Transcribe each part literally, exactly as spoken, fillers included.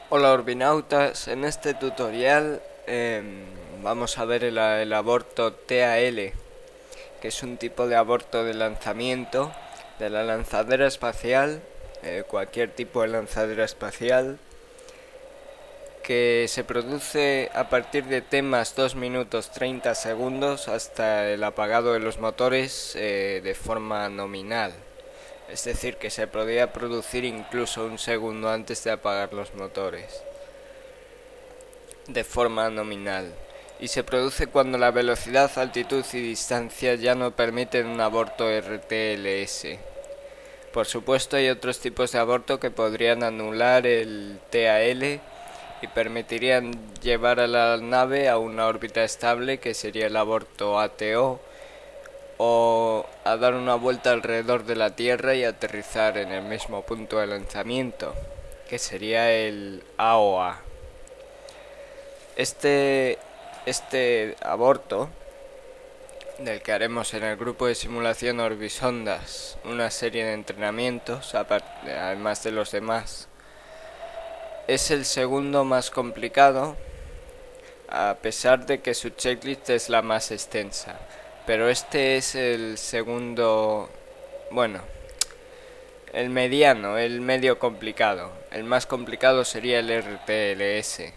Hola orbinautas, en este tutorial eh, vamos a ver el, el aborto T A L, que es un tipo de aborto de lanzamiento de la lanzadera espacial, eh, cualquier tipo de lanzadera espacial, que se produce a partir de T más dos minutos treinta segundos hasta el apagado de los motores eh, de forma nominal. Es decir, que se podría producir incluso un segundo antes de apagar los motores, de forma nominal, y se produce cuando la velocidad, altitud y distancia ya no permiten un aborto R T L S. Por supuesto, hay otros tipos de aborto que podrían anular el T A L y permitirían llevar a la nave a una órbita estable, que sería el aborto A T O, o a dar una vuelta alrededor de la Tierra y aterrizar en el mismo punto de lanzamiento, que sería el A O A. Este, este aborto, del que haremos en el grupo de simulación Orbisondas una serie de entrenamientos, además de los demás, es el segundo más complicado, a pesar de que su checklist es la más extensa. Pero este es el segundo, bueno, el mediano, el medio complicado. El más complicado sería el R T L S.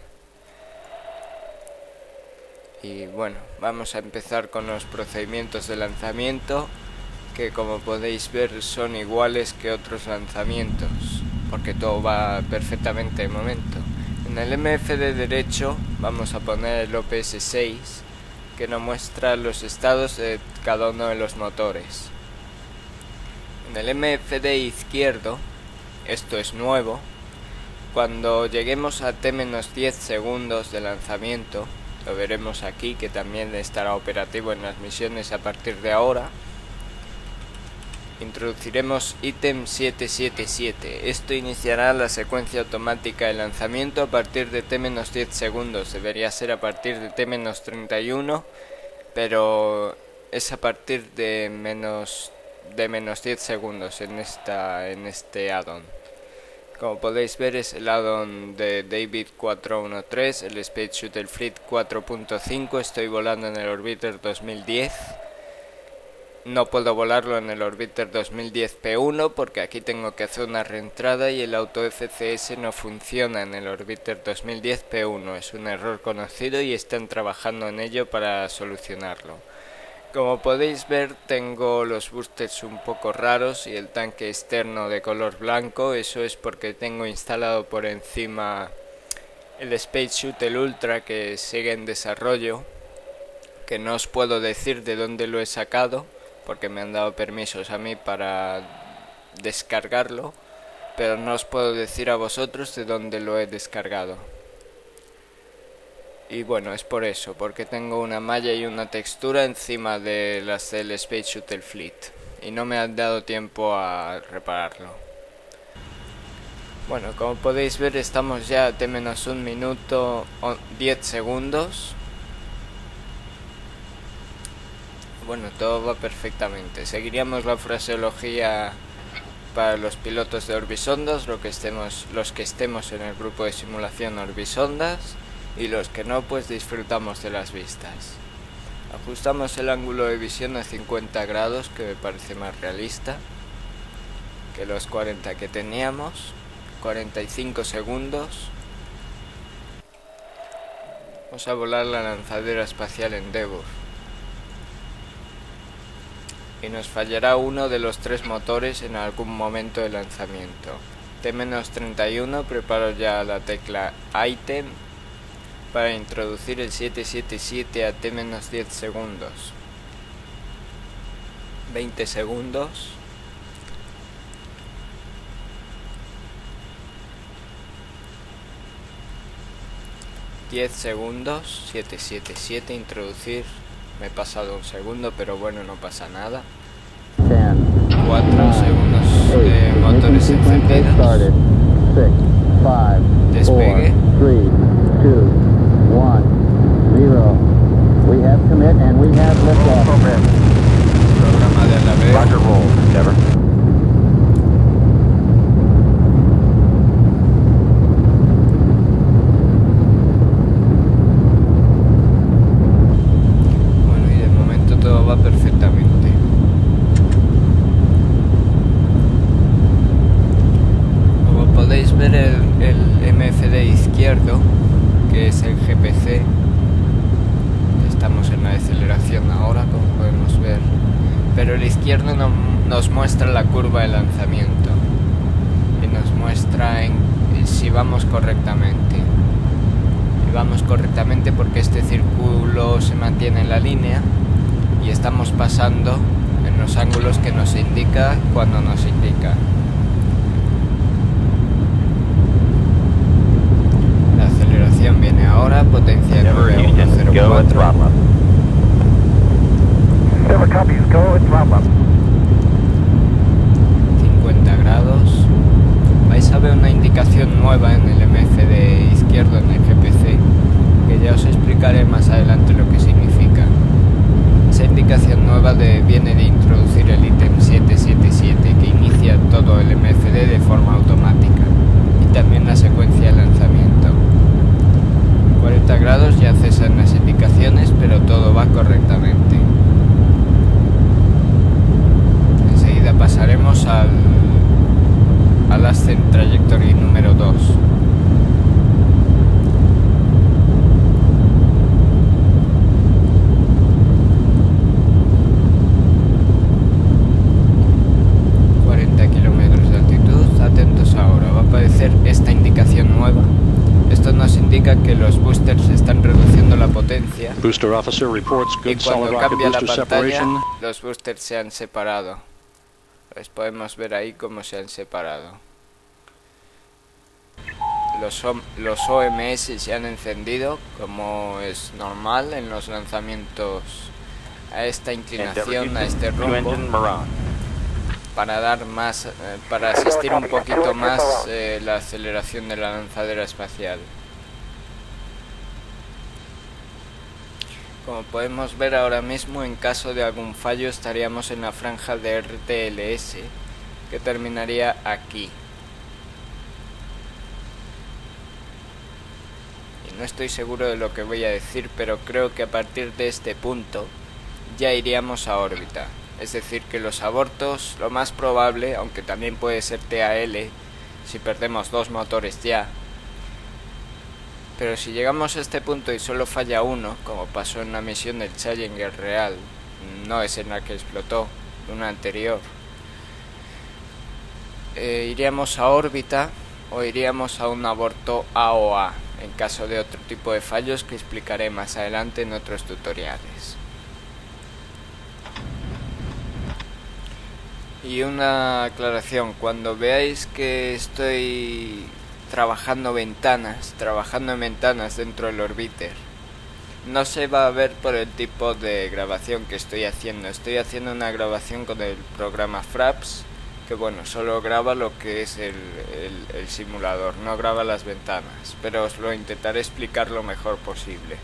Y bueno, vamos a empezar con los procedimientos de lanzamiento, que como podéis ver son iguales que otros lanzamientos, porque todo va perfectamente de momento. En el M F D derecho vamos a poner el O P S seis, que nos muestra los estados de cada uno de los motores. En el M F D izquierdo, esto es nuevo, cuando lleguemos a T menos diez segundos de lanzamiento, lo veremos aquí, que también estará operativo en las misiones a partir de ahora, introduciremos ítem siete siete siete. Esto iniciará la secuencia automática de lanzamiento a partir de T menos diez segundos. Debería ser a partir de T menos treinta y uno, pero es a partir de menos de menos diez segundos en esta en este addon. Como podéis ver, es el addon de David cuatrocientos trece, el Space Shuttle Fleet cuatro punto cinco. Estoy volando en el Orbiter dos mil diez. No puedo volarlo en el Orbiter dos mil diez P uno porque aquí tengo que hacer una reentrada y el auto F C S no funciona en el Orbiter dos mil diez P uno. Es un error conocido y están trabajando en ello para solucionarlo. Como podéis ver, tengo los boosters un poco raros y el tanque externo de color blanco. Eso es porque tengo instalado por encima el Space Shuttle Ultra, que sigue en desarrollo, que no os puedo decir de dónde lo he sacado, porque me han dado permisos a mí para descargarlo, pero no os puedo decir a vosotros de dónde lo he descargado. Y bueno, es por eso, porque tengo una malla y una textura encima de las del Space Shuttle Fleet, y no me han dado tiempo a repararlo. Bueno, como podéis ver, estamos ya a T menos un minuto diez segundos. Bueno, todo va perfectamente. Seguiríamos la fraseología para los pilotos de Orbisondas, lo que estemos, los que estemos en el grupo de simulación Orbisondas, y los que no, pues disfrutamos de las vistas. Ajustamos el ángulo de visión a cincuenta grados, que me parece más realista que los cuarenta que teníamos. cuarenta y cinco segundos. Vamos a volar la lanzadera espacial Endeavour. Y nos fallará uno de los tres motores en algún momento de lanzamiento. T menos treinta y uno, preparo ya la tecla Item para introducir el siete siete siete a T menos diez segundos. veinte segundos. diez segundos. siete siete siete, introducir. Me he pasado un segundo, pero bueno, no pasa nada. cuatro segundos de motores encendidos. Despegue. Programa de alaveo. va perfectamente. Como podéis ver, el, el M F D izquierdo, que es el G P C, estamos en la deceleración ahora, como podemos ver, pero el izquierdo no, nos muestra la curva de lanzamiento y nos muestra en, si vamos correctamente. Y vamos correctamente porque este círculo se mantiene en la línea y estamos pasando en los ángulos que nos indica cuando nos indica. La aceleración viene ahora, potencia nueve uno cero cuatro. cincuenta grados. Vais a ver una indicación nueva en el M F D izquierdo, en el G P C, que ya os explicaré más adelante lo que significa. Esa indicación nueva de, viene de introducir el ítem siete siete siete, que inicia todo el M F D de forma automática, y también la secuencia de lanzamiento. cuarenta grados ya cesan las indicaciones, pero todo va correctamente. Enseguida pasaremos al, al Ascent Trajectory número dos. cuarenta kilómetros de altitud. Atentos ahora, va a aparecer esta indicación nueva. Esto nos indica que los boosters están reduciendo la potencia. Booster officer reports good Y cuando solid rocket cambia la booster pantalla, separation. los boosters se han separado. Pues podemos ver ahí cómo se han separado. Los, o los O M S se han encendido, como es normal en los lanzamientos a esta inclinación, a este rumbo, para dar más, eh, para asistir un poquito más eh, la aceleración de la lanzadera espacial. Como podemos ver ahora mismo, en caso de algún fallo estaríamos en la franja de R T L S, que terminaría aquí. Y no estoy seguro de lo que voy a decir, pero creo que a partir de este punto ya iríamos a órbita. Es decir, que los abortos, lo más probable, aunque también puede ser T A L, si perdemos dos motores ya. Pero si llegamos a este punto y solo falla uno, como pasó en la misión del Challenger real, no es en la que explotó, una anterior, eh, iríamos a órbita o iríamos a un aborto A O A, en caso de otro tipo de fallos que explicaré más adelante en otros tutoriales. Y una aclaración, cuando veáis que estoy trabajando ventanas, trabajando en ventanas dentro del orbiter, no se va a ver por el tipo de grabación que estoy haciendo. Estoy haciendo una grabación con el programa Fraps, que bueno, solo graba lo que es el, el, el simulador, no graba las ventanas, pero os lo intentaré explicar lo mejor posible.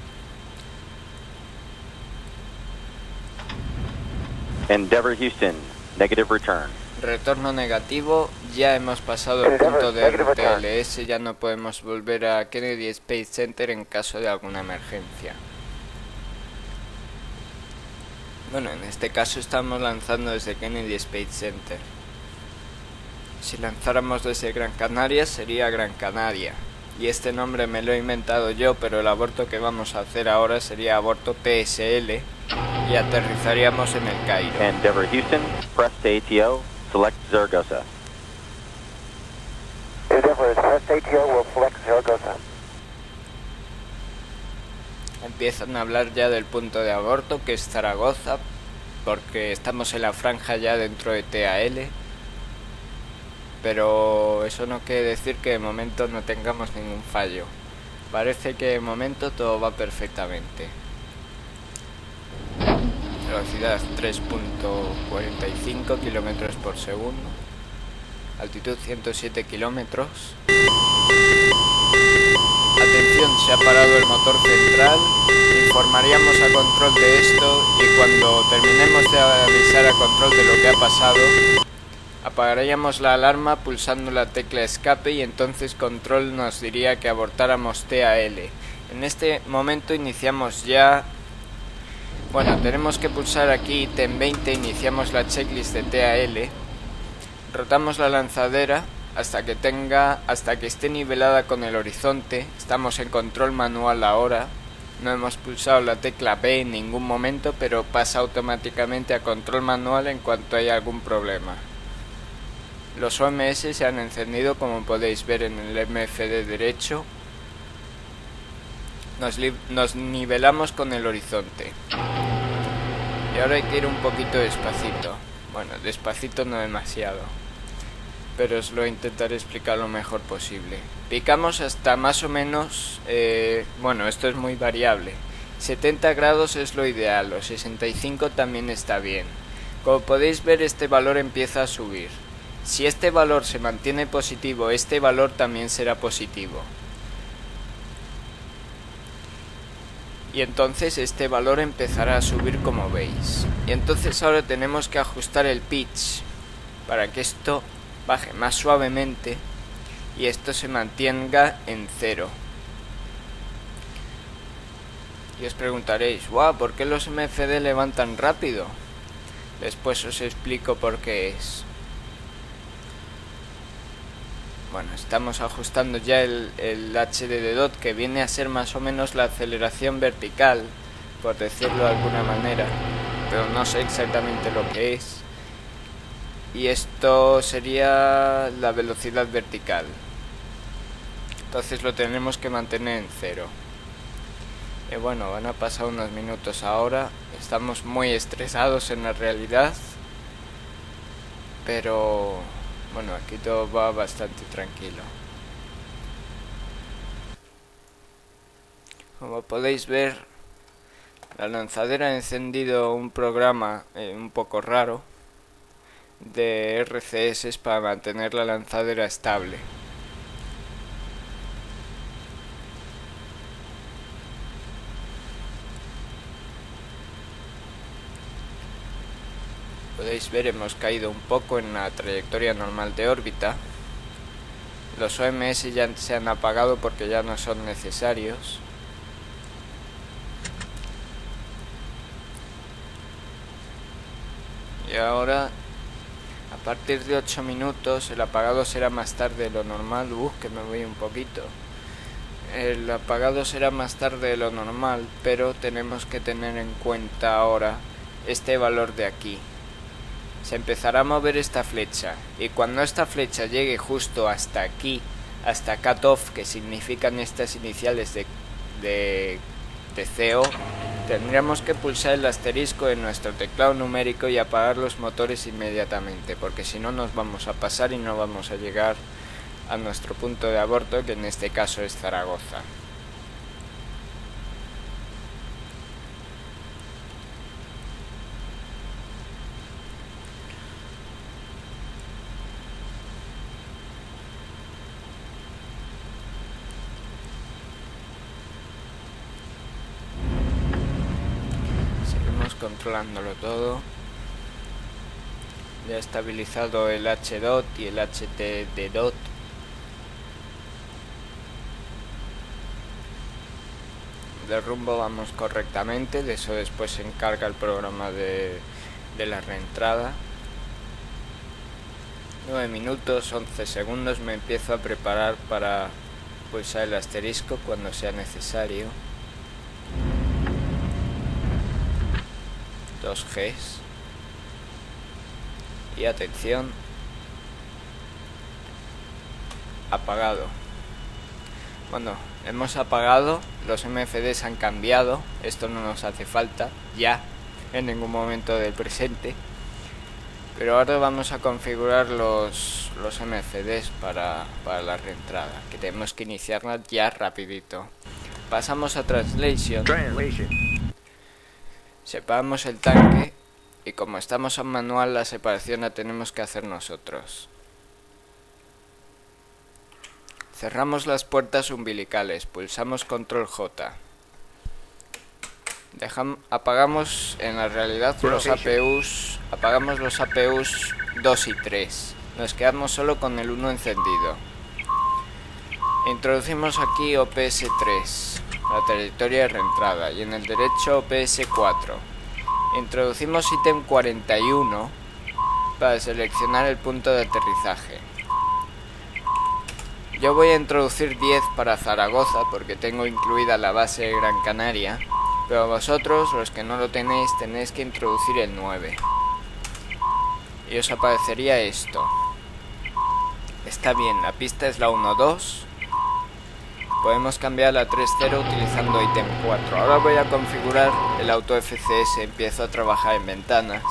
Endeavour Houston, negative return. Retorno negativo, ya hemos pasado el punto de R T L S, ya no podemos volver a Kennedy Space Center en caso de alguna emergencia. Bueno, en este caso estamos lanzando desde Kennedy Space Center. Si lanzáramos desde Gran Canaria sería Gran Canaria. Y este nombre me lo he inventado yo, pero el aborto que vamos a hacer ahora sería aborto T S L y aterrizaríamos en el Cairo. Endeavour Houston, press to A T O, select Zaragoza. Endeavour, press A T O, will select Zaragoza. Empiezan a hablar ya del punto de aborto, que es Zaragoza, porque estamos en la franja ya dentro de T A L. Pero eso no quiere decir que de momento no tengamos ningún fallo. Parece que de momento todo va perfectamente. Velocidad tres punto cuarenta y cinco kilómetros por segundo. Altitud ciento siete kilómetros. Atención, se ha parado el motor central. Informaríamos a control de esto y cuando terminemos de avisar a control de lo que ha pasado, apagaríamos la alarma pulsando la tecla escape y entonces control nos diría que abortáramos T A L. En este momento iniciamos ya Bueno, tenemos que pulsar aquí ítem veinte, iniciamos la checklist de T A L, rotamos la lanzadera hasta que tenga, hasta que esté nivelada con el horizonte. Estamos en control manual ahora, no hemos pulsado la tecla B en ningún momento, pero pasa automáticamente a control manual en cuanto haya algún problema. Los O M S se han encendido, como podéis ver en el M F D derecho. Nos, nos nivelamos con el horizonte. Y ahora hay que ir un poquito despacito. Bueno, despacito no demasiado, pero os lo intentaré explicar lo mejor posible. Picamos hasta más o menos, eh, bueno, esto es muy variable. setenta grados es lo ideal, los sesenta y cinco también está bien. Como podéis ver, este valor empieza a subir. Si este valor se mantiene positivo, este valor también será positivo. Y entonces este valor empezará a subir, como veis. Y entonces ahora tenemos que ajustar el pitch para que esto baje más suavemente y esto se mantenga en cero. Y os preguntaréis, wow, ¿por qué los M F D le van tan rápido? Después os explico por qué es. Bueno, estamos ajustando ya el, el H D de D O T, que viene a ser más o menos la aceleración vertical, por decirlo de alguna manera, pero no sé exactamente lo que es. Y esto sería la velocidad vertical. Entonces lo tenemos que mantener en cero. Y bueno, van a pasar unos minutos ahora. Estamos muy estresados en la realidad, pero bueno, aquí todo va bastante tranquilo. Como podéis ver, la lanzadera ha encendido un programa eh, un poco raro de R C S para mantener la lanzadera estable. Podéis ver, hemos caído un poco en la trayectoria normal de órbita. Los O M S ya se han apagado porque ya no son necesarios. Y ahora, a partir de ocho minutos, el apagado será más tarde de lo normal. Uh, que me voy un poquito. El apagado será más tarde de lo normal, pero tenemos que tener en cuenta ahora este valor de aquí. Se empezará a mover esta flecha, y cuando esta flecha llegue justo hasta aquí, hasta cutoff, que significan estas iniciales de, de, de C O, tendríamos que pulsar el asterisco en nuestro teclado numérico y apagar los motores inmediatamente, porque si no nos vamos a pasar y no vamos a llegar a nuestro punto de aborto, que en este caso es Zaragoza. Controlándolo todo. Ya he estabilizado el H D O T y el H T de D O T. De rumbo vamos correctamente, de eso después se encarga el programa de, de la reentrada. nueve minutos, once segundos, me empiezo a preparar para pulsar el asterisco cuando sea necesario. dos Gs. Y atención. Apagado. Bueno, hemos apagado. Los M F Ds han cambiado. Esto no nos hace falta ya en ningún momento del presente. Pero ahora vamos a configurar los, los M F Ds para, para la reentrada, que tenemos que iniciarla ya rapidito. Pasamos a Translation. Translation. Separamos el tanque y como estamos en manual, la separación la tenemos que hacer nosotros. Cerramos las puertas umbilicales, pulsamos control J. Dejamos, apagamos en la realidad los A P Us, apagamos los A P Us dos y tres. Nos quedamos solo con el uno encendido. Introducimos aquí O P S tres. La trayectoria de reentrada, y en el derecho O P S cuatro. Introducimos ítem cuarenta y uno para seleccionar el punto de aterrizaje. Yo voy a introducir diez para Zaragoza porque tengo incluida la base de Gran Canaria, pero vosotros, los que no lo tenéis, tenéis que introducir el nueve. Y os aparecería esto. Está bien, la pista es la uno dos. Podemos cambiar a tres cero utilizando ítem cuatro. Ahora voy a configurar el auto F C S. Empiezo a trabajar en ventanas.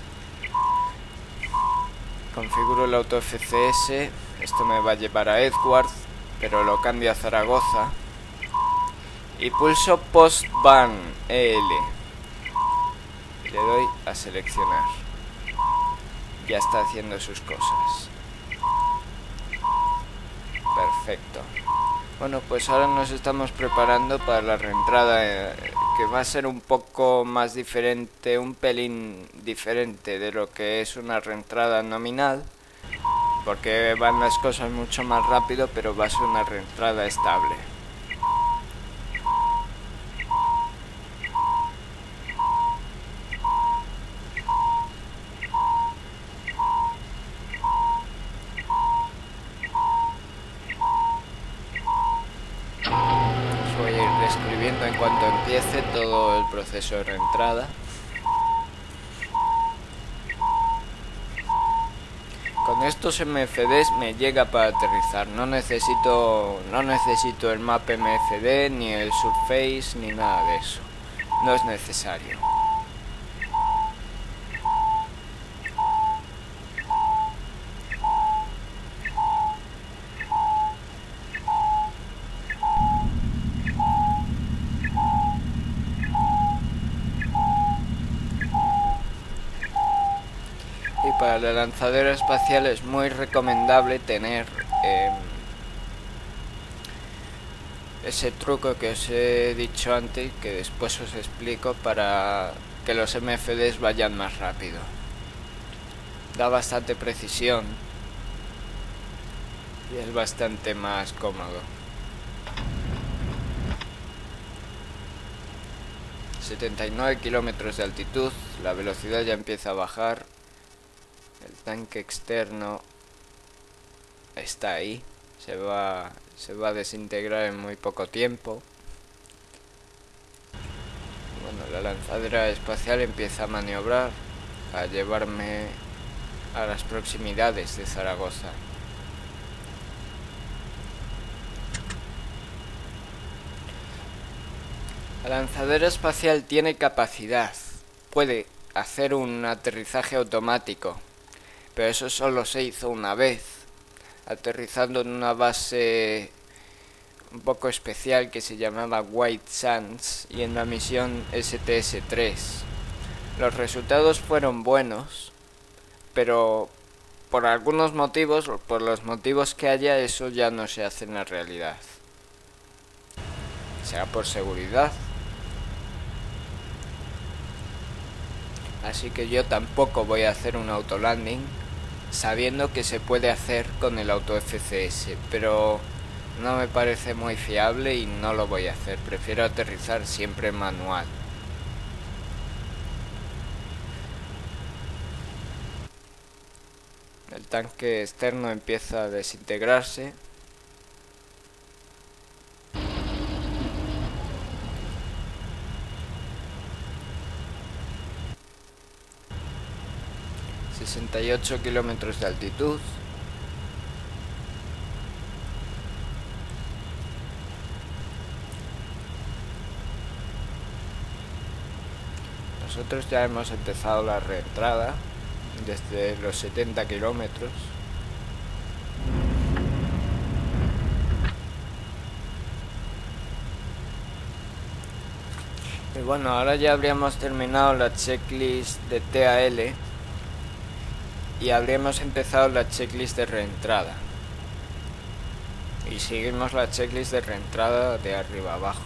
Configuro el auto F C S. Esto me va a llevar a Edgeworth, pero lo cambio a Zaragoza. Y pulso Post Ban E L. Y le doy a seleccionar. Ya está haciendo sus cosas. Perfecto. Bueno, pues ahora nos estamos preparando para la reentrada, eh, que va a ser un poco más diferente, un pelín diferente de lo que es una reentrada nominal, porque van las cosas mucho más rápido, pero va a ser una reentrada estable. En cuanto empiece todo el proceso de reentrada. Con estos M F Ds me llega para aterrizar. No necesito, no necesito el map M F D, ni el surface, ni nada de eso. No es necesario. Para la lanzadera espacial es muy recomendable tener eh, ese truco que os he dicho antes, que después os explico, para que los M F Ds vayan más rápido. Da bastante precisión y es bastante más cómodo. setenta y nueve kilómetros de altitud, la velocidad ya empieza a bajar. El tanque externo está ahí, se va, se va a desintegrar en muy poco tiempo. Bueno, la lanzadera espacial empieza a maniobrar para llevarme a las proximidades de Zaragoza. La lanzadera espacial tiene capacidad, puede hacer un aterrizaje automático, pero eso solo se hizo una vez, aterrizando en una base un poco especial que se llamaba White Sands y en la misión S T S tres. Los resultados fueron buenos, pero por algunos motivos, o por los motivos que haya, eso ya no se hace en la realidad. Será por seguridad. Así que yo tampoco voy a hacer un autolanding, sabiendo que se puede hacer con el auto F C S, pero no me parece muy fiable y no lo voy a hacer. Prefiero aterrizar siempre manual. El tanque externo empieza a desintegrarse. sesenta y ocho kilómetros de altitud. Nosotros ya hemos empezado la reentrada desde los setenta kilómetros. Y bueno, ahora ya habríamos terminado la checklist de T A L y habríamos empezado la checklist de reentrada. Y seguimos la checklist de reentrada de arriba abajo.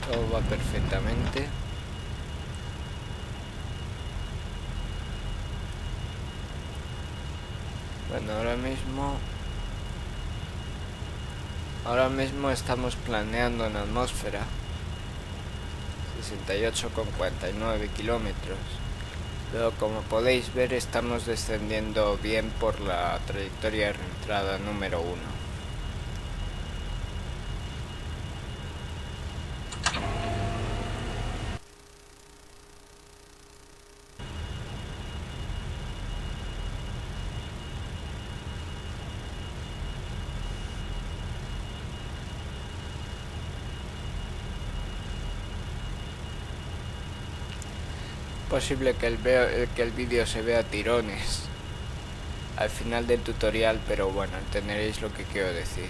Todo va perfectamente. Bueno, ahora mismo ahora mismo estamos planeando en atmósfera sesenta y ocho coma cuarenta y nueve kilómetros, pero como podéis ver estamos descendiendo bien por la trayectoria de reentrada número uno. Posible que el, veo, que el vídeo se vea tirones al final del tutorial, pero bueno, entenderéis lo que quiero decir.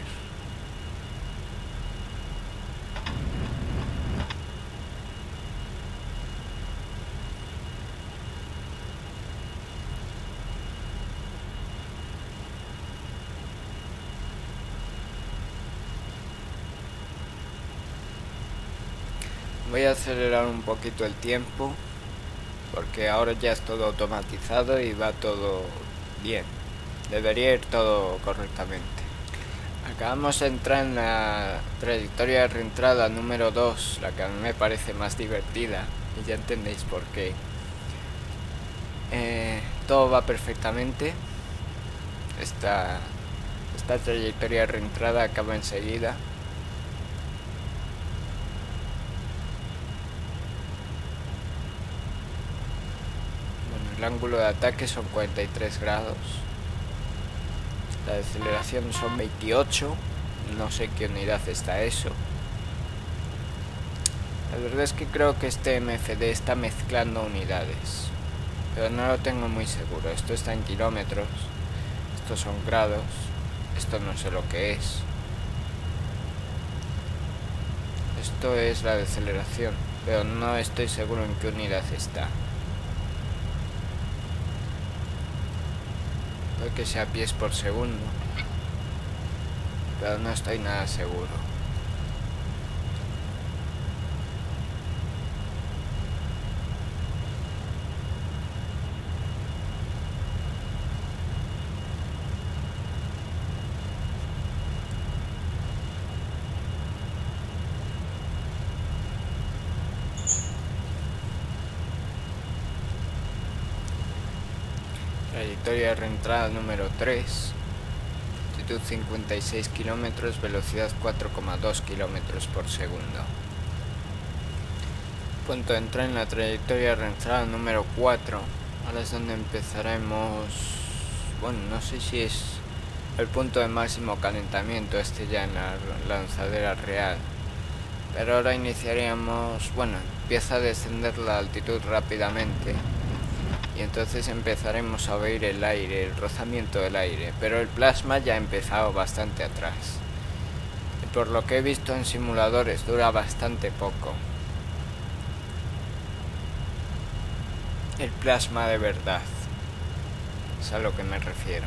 Voy a acelerar un poquito el tiempo, porque ahora ya es todo automatizado y va todo bien. Debería ir todo correctamente. Acabamos de entrar en la trayectoria de reentrada número dos, la que a mí me parece más divertida, y ya entendéis por qué. Eh, todo va perfectamente. Esta, esta trayectoria de reentrada acaba enseguida. El ángulo de ataque son cuarenta y tres grados. La deceleración son veintiocho. No sé qué unidad está eso. La verdad es que creo que este M F D está mezclando unidades, pero no lo tengo muy seguro. Esto está en kilómetros. Estos son grados. Esto no sé lo que es. Esto es la deceleración, pero no estoy seguro en qué unidad está. Puede que sea pies por segundo, pero no estoy nada seguro. Trayectoria de reentrada número tres, altitud cincuenta y seis kilómetros, velocidad cuatro coma dos kilómetros por segundo. Punto de entrada en la trayectoria de reentrada número cuatro. Ahora es donde empezaremos. Bueno, no sé si es el punto de máximo calentamiento este ya en la lanzadera real, pero ahora iniciaríamos. Bueno, empieza a descender la altitud rápidamente y entonces empezaremos a oír el aire, el rozamiento del aire, pero el plasma ya ha empezado bastante atrás. Y por lo que he visto en simuladores dura bastante poco. El plasma de verdad, es a lo que me refiero.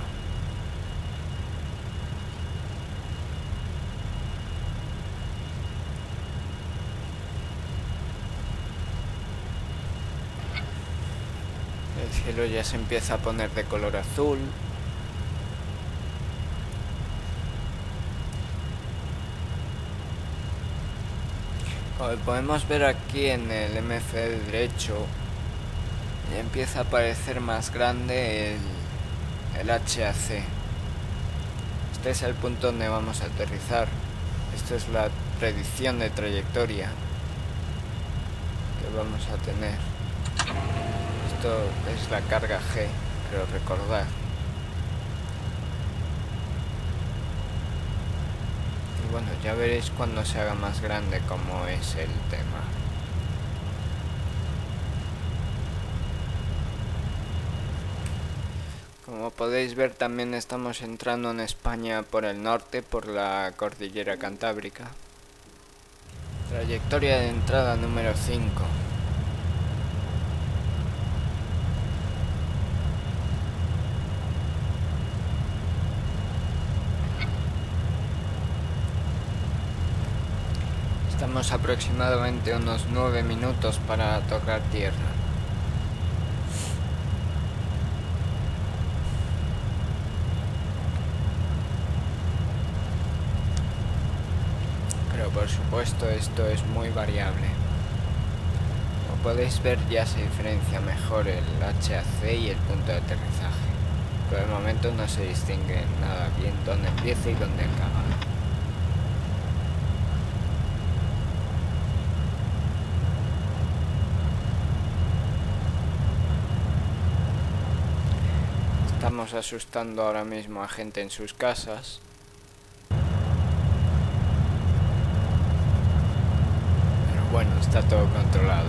El cielo ya se empieza a poner de color azul. Como podemos ver aquí en el M F D derecho, ya empieza a aparecer más grande el, el H A C. Este es el punto donde vamos a aterrizar. Esta es la predicción de trayectoria que vamos a tener. Esto es la carga G, creo recordar. Y bueno, ya veréis cuando se haga más grande cómo es el tema. Como podéis ver, también estamos entrando en España por el norte, por la cordillera Cantábrica. Trayectoria de entrada número cinco. Estamos aproximadamente unos nueve minutos para tocar tierra. Pero por supuesto esto es muy variable. Como podéis ver, ya se diferencia mejor el H A C y el punto de aterrizaje. Por el momento no se distingue nada bien dónde empieza y dónde acaba. Estamos asustando ahora mismo a gente en sus casas. Pero bueno, está todo controlado.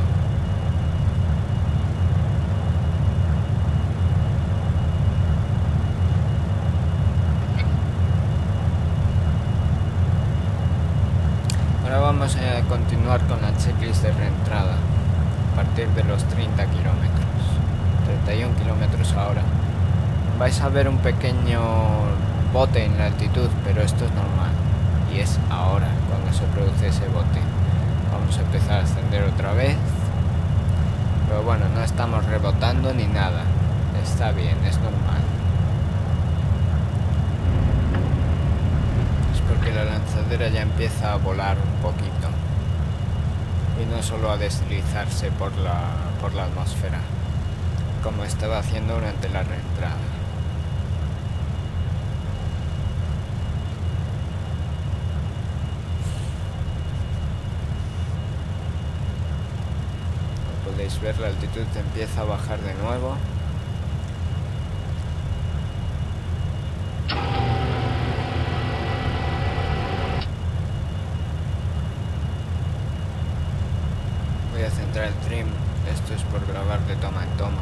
Ahora vamos a continuar con la checklist de reentrada a partir de los treinta kilómetros, treinta y uno kilómetros ahora. Vais a ver un pequeño bote en la altitud, pero esto es normal y es ahora cuando se produce ese bote. Vamos a empezar a ascender otra vez, pero bueno, no estamos rebotando ni nada, está bien, es normal. Es porque la lanzadera ya empieza a volar un poquito y no solo a deslizarse por la, por la atmósfera, como estaba haciendo durante la reentrada. Podéis ver, la altitud empieza a bajar de nuevo. Voy a centrar el trim, esto es por grabar de toma en toma.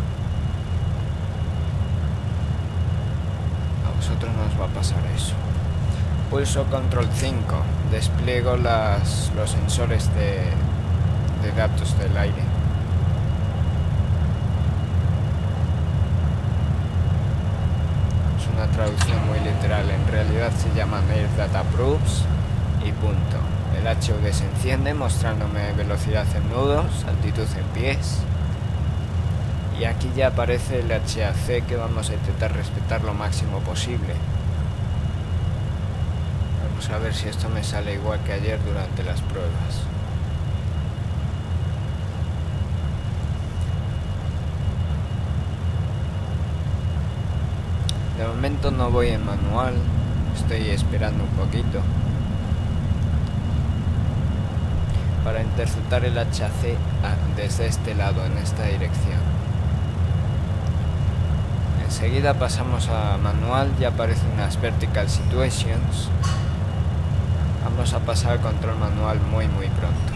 A vosotros no os va a pasar eso. Pulso control cinco, despliego las, los sensores de, de datos del aire. Una traducción muy literal, en realidad se llaman Air Data Proofs y punto. El H U D se enciende mostrándome velocidad en nudos, altitud en pies, y aquí ya aparece el H A C que vamos a intentar respetar lo máximo posible. Vamos a ver si esto me sale igual que ayer durante las pruebas. De momento no voy en manual, estoy esperando un poquito para interceptar el H A C desde este lado, en esta dirección. Enseguida pasamos a manual, ya aparecen unas vertical situations. Vamos a pasar al control manual muy muy pronto.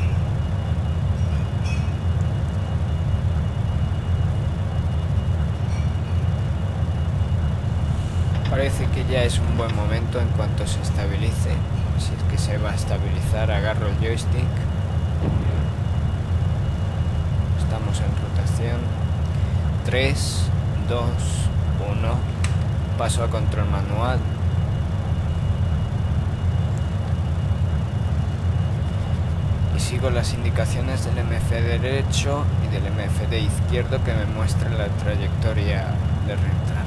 Parece que ya es un buen momento en cuanto se estabilice. Si es que se va a estabilizar, agarro el joystick. Estamos en rotación. tres, dos, uno. Paso a control manual. Y sigo las indicaciones del M F D derecho y del M F D izquierdo que me muestran la trayectoria de reentrada.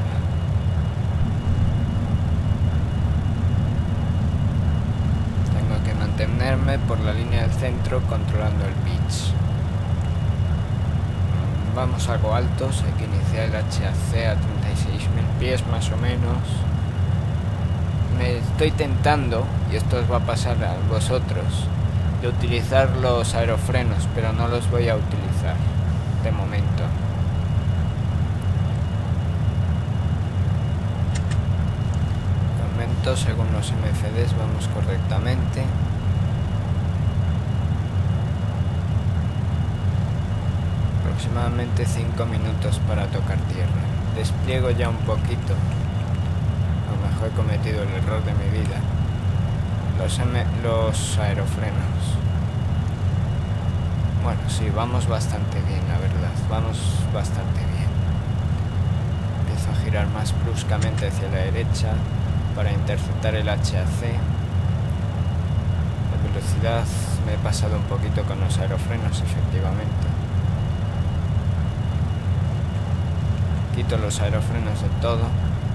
Mantenerme por la línea del centro controlando el pitch. Vamos algo altos, hay que iniciar el H A C a treinta y seis mil pies más o menos. Me estoy tentando, y esto os va a pasar a vosotros, de utilizar los aerofrenos, pero no los voy a utilizar de momento. De momento, según los M F Ds, vamos correctamente. Aproximadamente cinco minutos para tocar tierra. Despliego ya un poquito. A lo mejor he cometido el error de mi vida. Los, M los aerofrenos. Bueno, sí, vamos bastante bien, la verdad. Vamos bastante bien. Empiezo a girar más bruscamente hacia la derecha para interceptar el H A C. La velocidad me he pasado un poquito con los aerofrenos, efectivamente. Quito los aerofrenos de todo.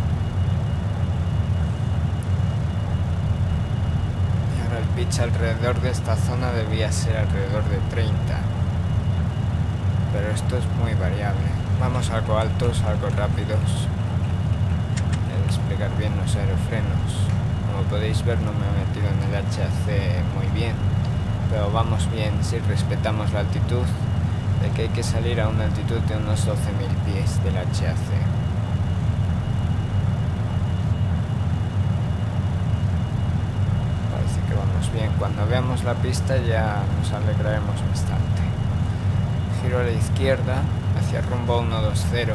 Y ahora el pitch alrededor de esta zona debía ser alrededor de treinta. Pero esto es muy variable. Vamos algo altos, algo rápidos. Voy a desplegar bien los aerofrenos. Como podéis ver, no me he metido en el H A C muy bien. Pero vamos bien si respetamos la altitud, de que hay que salir a una altitud de unos doce mil pies del H A C. Parece que vamos bien. Cuando veamos la pista ya nos alegraremos bastante. Giro a la izquierda hacia rumbo uno dos cero.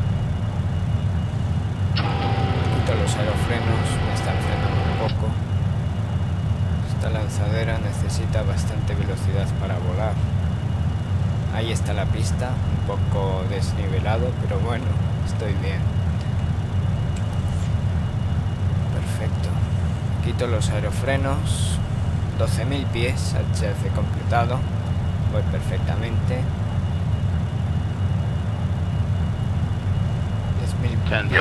Quito los aerofrenos, me están frenando un poco. Esta lanzadera necesita bastante velocidad para volar. Ahí está la pista, un poco desnivelado, pero bueno, estoy bien. Perfecto. Quito los aerofrenos. doce mil pies, H A C completado. Voy perfectamente. diez mil pies.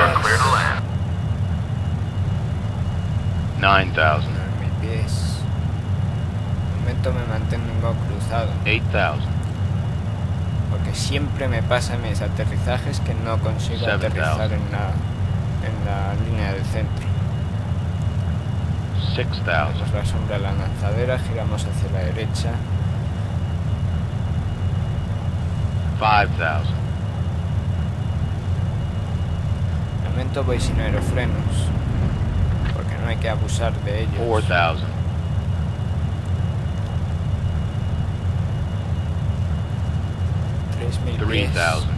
nine thousand. nueve mil pies. De momento me mantengo cruzado. eight thousand. Porque siempre me pasa en mis aterrizajes que no consigo Seven aterrizar thousand. en la, en la línea del centro. six Vemos thousand. la sombra de la lanzadera, giramos hacia la derecha. five thousand. De momento voy sin aerofrenos, porque no hay que abusar de ellos. four thousand. tres mil three pies. thousand.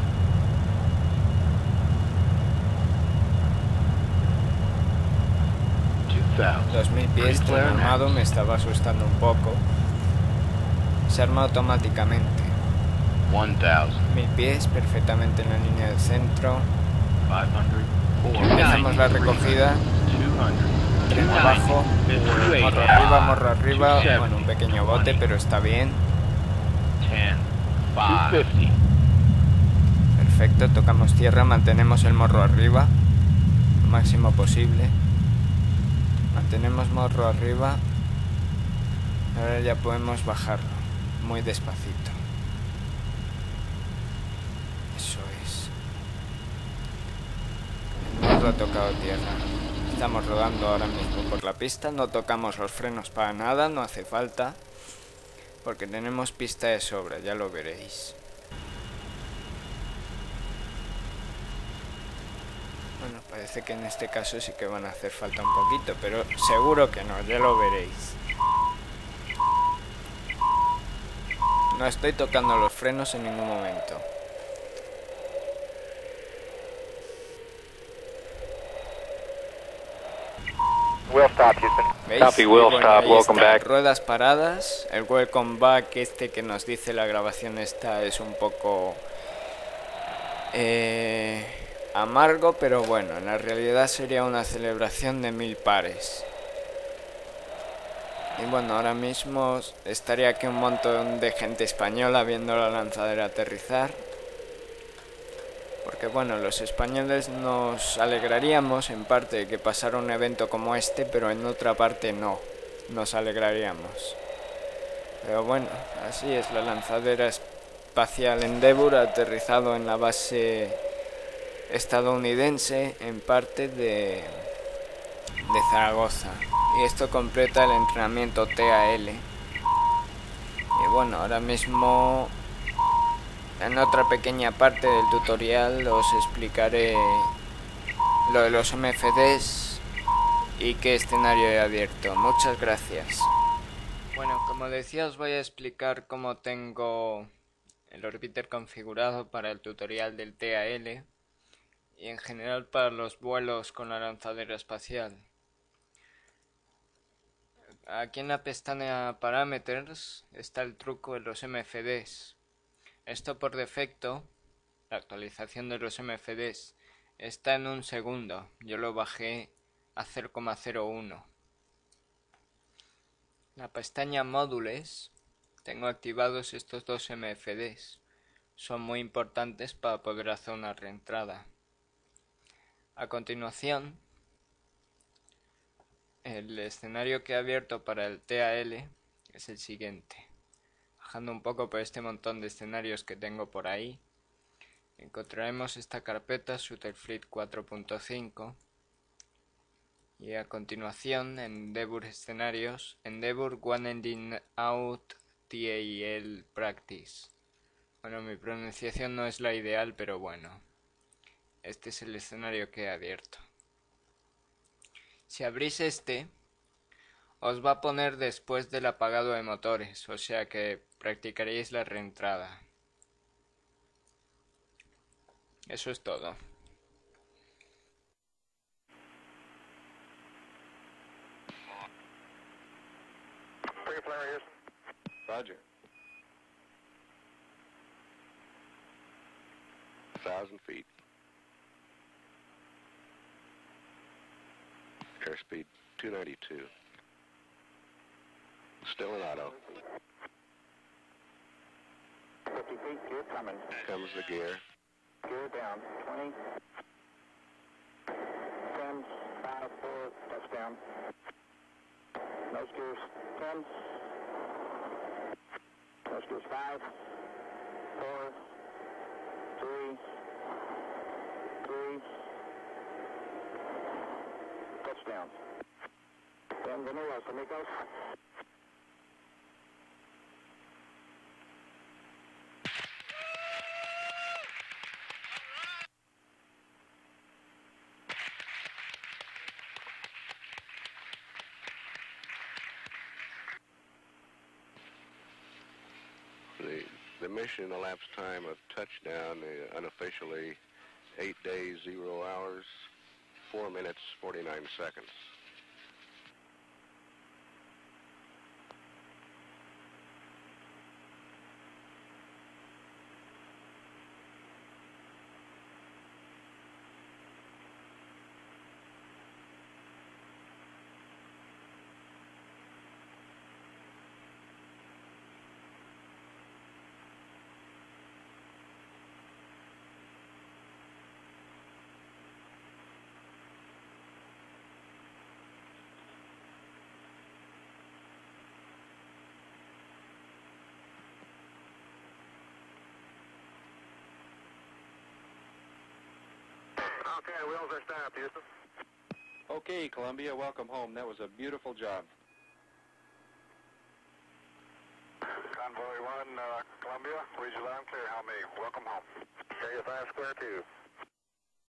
two thousand. dos mil pies, tren Pre-clearance. armado, me estaba asustando un poco. Se arma automáticamente. one thousand. mil pies, perfectamente en la línea del centro. five hundred. Empezamos la recogida. two hundred. Tren abajo, morro arriba, morro arriba. Bueno, un pequeño bote, pero está bien. ten. five fifty. Perfecto, tocamos tierra, mantenemos el morro arriba lo máximo posible. Mantenemos morro arriba. Ahora ya podemos bajarlo muy despacito. Eso es. El morro ha tocado tierra. Estamos rodando ahora mismo por la pista. No tocamos los frenos para nada, no hace falta, porque tenemos pista de sobra, ya lo veréis. Bueno, parece que en este caso sí que van a hacer falta un poquito, pero seguro que no, ya lo veréis. No estoy tocando los frenos en ningún momento. We'll stop, Houston. ¿Veis? Copy, will Y stop, ahí welcome está, back. ruedas paradas. El welcome back este que nos dice la grabación esta es un poco eh, amargo, pero bueno, en la realidad sería una celebración de mil pares. Y bueno, ahora mismo estaría aquí un montón de gente española viendo la lanzadera aterrizar. Porque bueno, los españoles nos alegraríamos en parte de que pasara un evento como este, pero en otra parte no, nos alegraríamos. Pero bueno, así es, la lanzadera espacial Endeavour ha aterrizado en la base estadounidense, en parte de, de Zaragoza. Y esto completa el entrenamiento T A L. Y bueno, ahora mismo en otra pequeña parte del tutorial os explicaré lo de los M F Ds y qué escenario he abierto. Muchas gracias. Bueno, como decía, os voy a explicar cómo tengo el orbiter configurado para el tutorial del T A L y en general para los vuelos con la lanzadera espacial. Aquí en la pestaña Parameters está el truco de los M F Ds. Esto por defecto, la actualización de los M F Ds, está en un segundo. Yo lo bajé a cero coma cero uno. La pestaña Módules tengo activados estos dos M F Ds. Son muy importantes para poder hacer una reentrada. A continuación, el escenario que he abierto para el T A L es el siguiente. Bajando un poco por este montón de escenarios que tengo por ahí, encontraremos esta carpeta Shutterfleet cuatro punto cinco y a continuación en Endeavour Escenarios, Endeavour One Ending Out T A L Practice. Bueno, mi pronunciación no es la ideal, pero bueno, este es el escenario que he abierto. Si abrís este, os va a poner después del apagado de motores, o sea que practicaréis la reentrada. Eso es todo. Roger. Thousand feet. Airspeed two ninety-two. Still in auto. fifty feet, gear coming. Comes the gear. Gear down, twenty. ten, five, four, touchdown. Nose gears, ten. Nose gears, five, four, three, three. Touchdown. Bienvenidos, amigos. The, the mission elapsed time of touchdown, uh, unofficially eight days, zero hours, four minutes, forty-nine seconds. Okay, wheels are stopped, Houston. Okay, Columbia, welcome home. That was a beautiful job. Convoy one, uh, Columbia, read you loud and clear, how me? Welcome home. Area five square two.